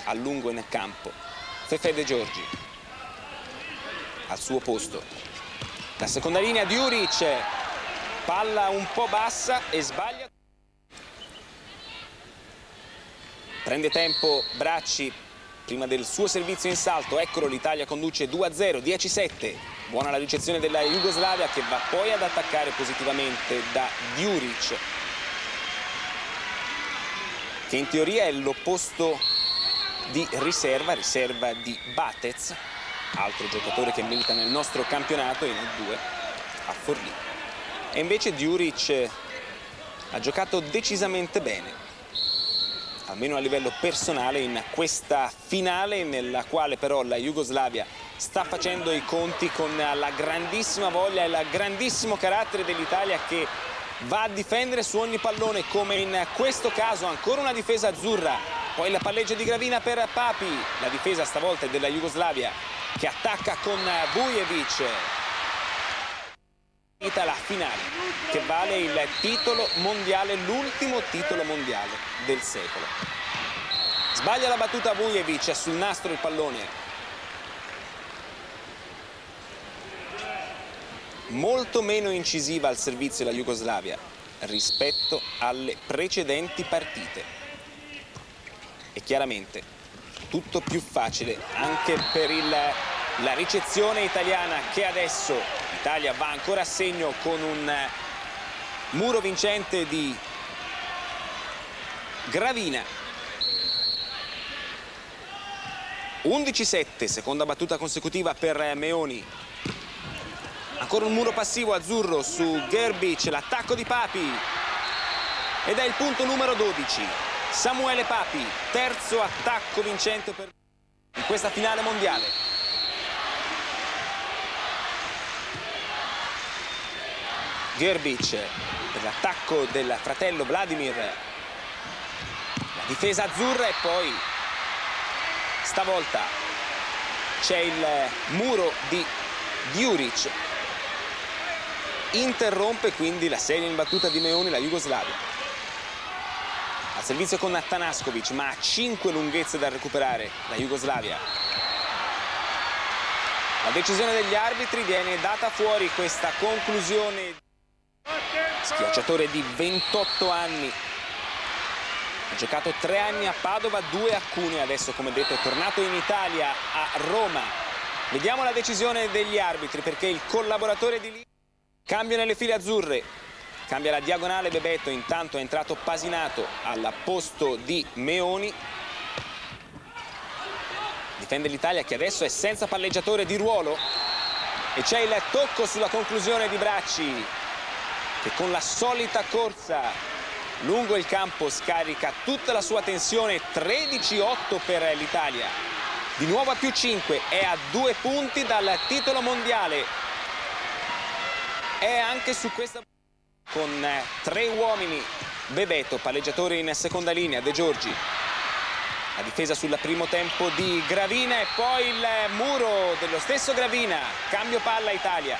a lungo in campo. Fefe De Giorgi al suo posto. La seconda linea di Juric, palla un po' bassa e sbaglia. Prende tempo Bracci prima del suo servizio in salto. Eccolo, l'Italia conduce 2-0, 10-7. Buona la ricezione della Jugoslavia che va poi ad attaccare positivamente da Juric, che in teoria è l'opposto di riserva di Batez, altro giocatore che milita nel nostro campionato in A2 a Forlì. E invece Juric ha giocato decisamente bene, almeno a livello personale, in questa finale nella quale però la Jugoslavia sta facendo i conti con la grandissima voglia e il grandissimo carattere dell'Italia, che va a difendere su ogni pallone, come in questo caso. Ancora una difesa azzurra, poi la palleggio di Gravina per Papi. La difesa stavolta è della Jugoslavia che attacca con Vujevic. La finale che vale il titolo mondiale, l'ultimo titolo mondiale del secolo. Sbaglia la battuta Vujevic, sul nastro il pallone. Molto meno incisiva al servizio la Jugoslavia rispetto alle precedenti partite. E chiaramente tutto più facile anche per la ricezione italiana, che adesso l'Italia va ancora a segno con un muro vincente di Gravina. 11-7, seconda battuta consecutiva per Meoni. Ancora un muro passivo azzurro su Gerbic, l'attacco di Papi. Ed è il punto numero 12. Samuele Papi, terzo attacco vincente in questa finale mondiale. Gerbic per l'attacco del fratello Vladimir. La difesa azzurra e poi stavolta c'è il muro di Juric. Interrompe quindi la serie in battuta di Meoni la Jugoslavia. Al servizio con Tanaskovic, ma ha 5 lunghezze da recuperare la Jugoslavia. La decisione degli arbitri, viene data fuori questa conclusione. Schiacciatore di 28 anni. Ha giocato 3 anni a Padova, 2 a Cuneo, adesso come detto è tornato in Italia a Roma. Vediamo la decisione degli arbitri, perché il collaboratore di lì cambia nelle file azzurre, cambia la diagonale Bebeto, intanto è entrato Pasinato al posto di Meoni. Difende l'Italia che adesso è senza palleggiatore di ruolo e c'è il tocco sulla conclusione di Bracci, che con la solita corsa lungo il campo scarica tutta la sua tensione. 13-8 per l'Italia, di nuovo a più 5, è a 2 punti dal titolo mondiale. È anche su questa con 3 uomini. Bebeto, palleggiatore in seconda linea, De Giorgi. La difesa sul primo tempo di Gravina e poi il muro dello stesso Gravina. Cambio palla Italia.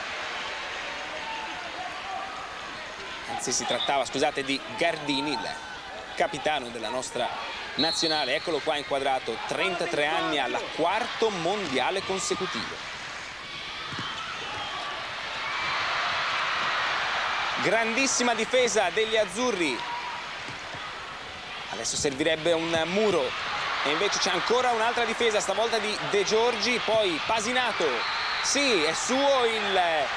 Anzi, si trattava, scusate, di Gardini, il capitano della nostra nazionale. Eccolo qua inquadrato, 33 anni, al 4º mondiale consecutivo. Grandissima difesa degli azzurri. Adesso servirebbe un muro e invece c'è ancora un'altra difesa, stavolta di De Giorgi, poi Pasinato. Sì, è suo il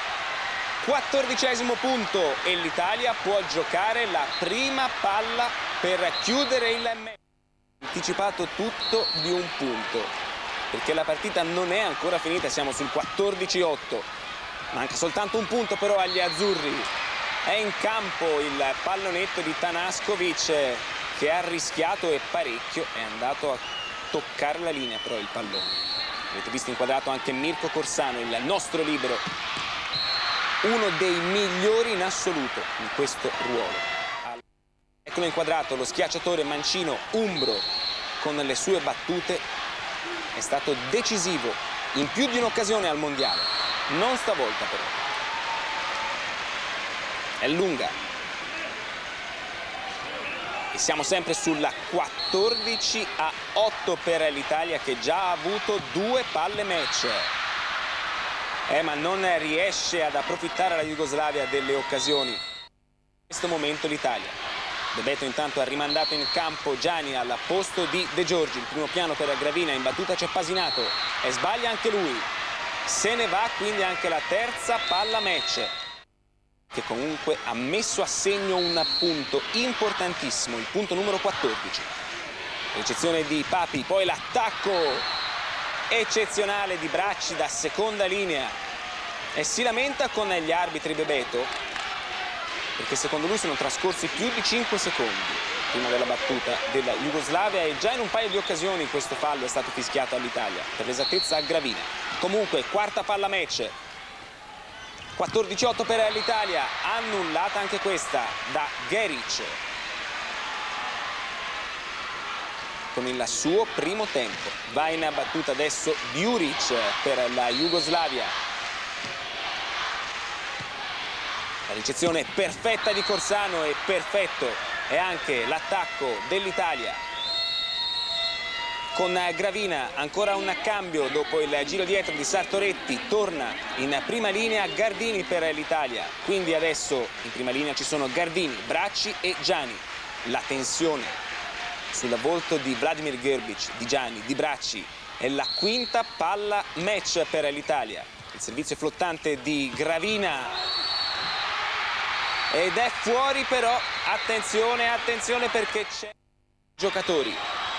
14° punto e l'Italia può giocare la prima palla per chiudere il match. Anticipato tutto di un punto, perché la partita non è ancora finita, siamo sul 14-8. Manca soltanto un punto però agli azzurri. È in campo il pallonetto di Tanaskovic, che ha rischiato e parecchio, è andato a toccare la linea però il pallone. Avete visto inquadrato anche Mirko Corsano, il nostro libero, uno dei migliori in assoluto in questo ruolo. Eccolo inquadrato lo schiacciatore mancino umbro, con le sue battute è stato decisivo in più di un'occasione al mondiale, non stavolta però. È lunga. E siamo sempre sulla 14-8 per l'Italia, che già ha avuto 2 palle match. Ma non riesce ad approfittare la Jugoslavia delle occasioni. In questo momento l'Italia. Bebeto intanto ha rimandato in campo Gianni al posto di De Giorgi. Il primo piano per Gravina, in battuta c'è Pasinato e sbaglia anche lui. Se ne va quindi anche la terza palla match, che comunque ha messo a segno un punto importantissimo, il punto numero 14. Ricezione di Papi, poi l'attacco eccezionale di Bracci da seconda linea e si lamenta con gli arbitri Bebeto, perché secondo lui sono trascorsi più di 5 secondi prima della battuta della Jugoslavia e già in un paio di occasioni questo fallo è stato fischiato all'Italia, per l'esattezza a Gravina. Comunque quarta palla match, 14-8 per l'Italia, annullata anche questa da Geric con il suo primo tempo. Va in battuta adesso Djuric per la Jugoslavia. La ricezione perfetta di Corsano e perfetto è anche l'attacco dell'Italia. Con Gravina ancora un cambio dopo il giro dietro di Sartoretti, torna in prima linea Gardini per l'Italia. Quindi adesso in prima linea ci sono Gardini, Bracci e Gianni. La tensione sul volto di Vladimir Grbić, di Gianni, di Bracci. È la quinta palla match per l'Italia. Il servizio flottante di Gravina. Ed è fuori però, attenzione, attenzione perché c'è giocatori.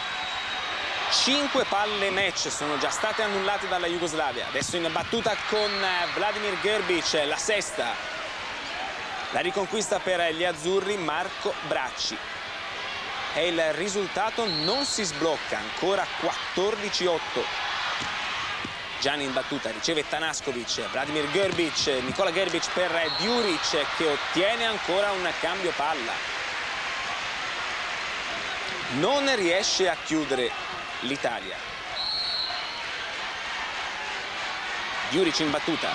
5 palle match sono già state annullate dalla Jugoslavia. Adesso in battuta con Vladimir Grbić, la sesta. La riconquista per gli azzurri, Marco Bracci. E il risultato non si sblocca, ancora 14-8. Gianni in battuta, riceve Tanaskovic, Vladimir Grbić, Nikola Grbić per Djuric che ottiene ancora un cambio palla. Non riesce a chiudere l'Italia. Djuric in battuta.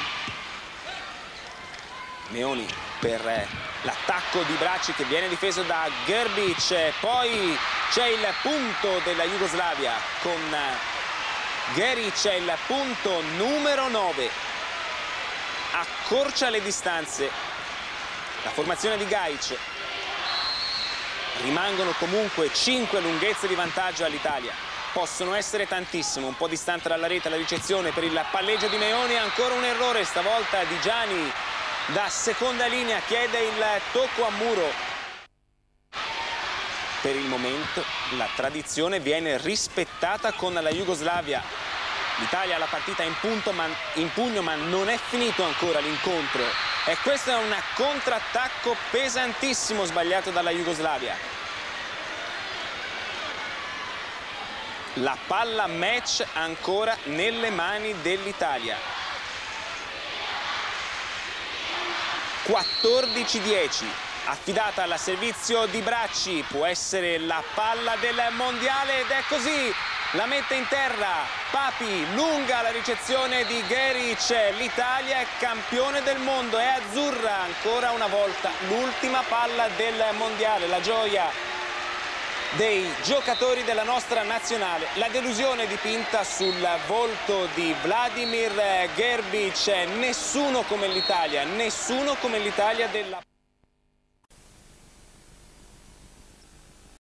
Meoni per l'attacco di Bracci che viene difeso da Grbić. Poi c'è il punto della Jugoslavia con Geric, il punto numero 9. Accorcia le distanze. La formazione di Gajic. Rimangono comunque 5 lunghezze di vantaggio all'Italia. Possono essere tantissime, un po' distante dalla rete la ricezione per il palleggio di Meoni, ancora un errore stavolta di Gianni da seconda linea, chiede il tocco a muro. Per il momento la tradizione viene rispettata con la Jugoslavia. L'Italia ha la partita in pugno, ma non è finito ancora l'incontro. E questo è un contrattacco pesantissimo sbagliato dalla Jugoslavia. La palla match ancora nelle mani dell'Italia. 14-10. Affidata al servizio di Bracci, può essere la palla del mondiale ed è così, la mette in terra Papi, lunga la ricezione di Geric, l'Italia è campione del mondo, è azzurra ancora una volta, l'ultima palla del mondiale, la gioia dei giocatori della nostra nazionale, la delusione dipinta sul volto di Vladimir Grbić, nessuno come l'Italia della